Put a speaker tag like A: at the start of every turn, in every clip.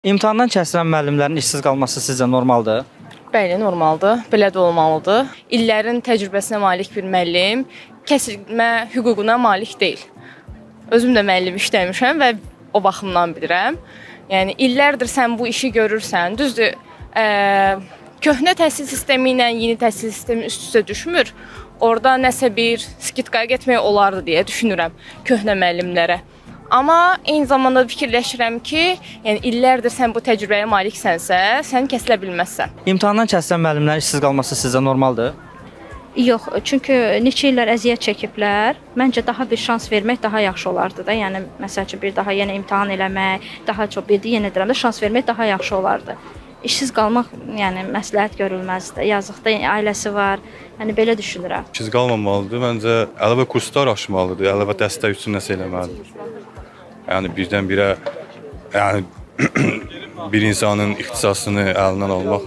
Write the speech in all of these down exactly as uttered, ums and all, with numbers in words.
A: İmtahandan kəsilən müəllimlərin işsiz qalması sizcə normaldır?
B: Bəli, normaldır. Belə də olmalıdır. İllərin təcrübəsinə malik bir müəllim kəsilmə hüququna malik deyil. Özüm də müəllim işləmişəm və o baxımdan bilirəm. Yəni illərdir sən bu işi görürsən. Düzdür, ə, köhnə təhsil sistemi ilə yeni təhsil sistemi üst-üstə düşmür. Orada nəsə bir skitkaya getmək olardı deyə düşünürəm köhnə müəllimlərə. Amma eyni zamanda fikirləşirəm ki, yəni illərdir sən bu təcrübəyə maliksənsə, sən kəsilə bilməzsən.
A: İmtahandan kəsilən müəllimlərin işsiz qalması sizcə normaldır?
C: Yox, çünki neçə illər əziyyət çəkiblər. Məncə daha bir şans vermək daha yaxşı olardı da. Yəni məsəl üçün bir daha yenə imtahan eləmək, daha çox bir yenə deyirəm də şans vermək daha yaxşı olardı. İşsiz qalmaq, yəni məsləhət görülməzdir. Yazıqda ailəsi var. Yəni belə düşünürəm.
D: İşsiz qalmamalıdır. Məncə əlavə kurslar açmalıdır, əlavə dəstək üçün nəsə eləməlidir. Yəni birdən-birə yəni bir insanın ixtisasını əlindən almaq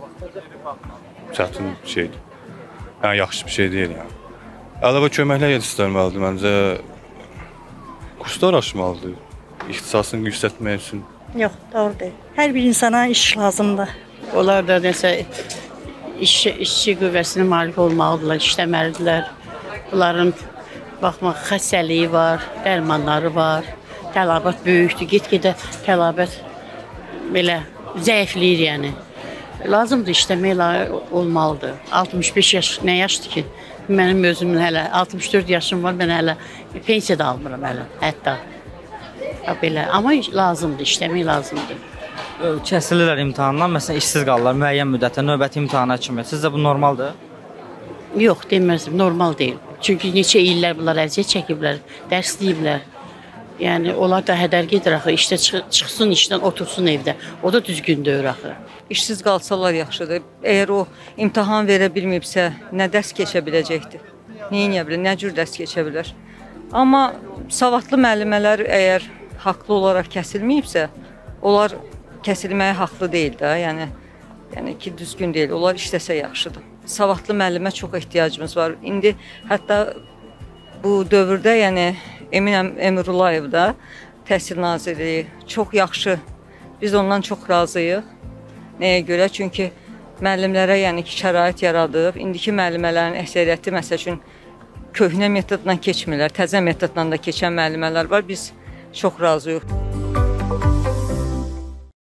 D: çətin bir şeydir. Yəni yaxşı bir şey deyil yəni. Əlavə köməklər yetişdirməlidir məncə. Kurslar açmalıdır ixtisasını yüksəltmək üçün.
E: Yox, doğru deyil. Hər bir insana iş lazımdır.
F: Onlar da nəsə iş, işçi qüvvəsinə malik olmalıdırlar, işləməlidirlər. Bunların baxmaq xəstəliyi var, dərmanları var. Tələbat böyükdür, get-gedə tələbat belə zəifləyir yəni. Lazımdır işləmək olmalıdır. altmış beş yaş nə yaşdır ki? Mənim özümün hələ altmış dörd yaşım var, mən hələ pensiya da almıram hələ, hətta. Belə, amma lazımdır, işləmək lazımdır.
A: Kəsilirlər imtahandan, məsələn işsiz qalırlar müəyyən müddətə, növbəti imtahana kimi. Sizcə bu normaldır?
F: Yox, deməzdim, normal deyil. Çünki neçə illər bunlar əziyyət çəkiblər, dərsləyiblər. Yəni, onlar da hədər gedir axı, işdə çıxsın, işdən otursun evdə. O da düzgün deyir axı.
G: İşsiz qalsalar yaxşıdır. Əgər o imtahan verə bilməyibsə, nə dərs keçə biləcəkdir? Neyə bilər, nə cür dərs keçə bilər? Amma savadlı müəllimələr əgər haqlı olaraq kəsilməyibsə, onlar kəsilməyə haqlı deyil də, yəni, yəni ki, düzgün deyil. Onlar işləsə yaxşıdır. Savadlı müəllimə çox ehtiyacımız var. İndi hətta bu dövrdə, yəni Eminəm Emrullayev da Təhsil Nazirliyi çox yaxşı. Biz ondan çox razıyıq. Nəyə görə? Çünki müəllimlərə yəni ki, şərait yaradıb. İndiki müəllimələrin əksəriyyəti məsəl üçün köhnə metodla keçmirlər. Təzə metodla da keçən müəllimələr var. Biz çox razıyıq.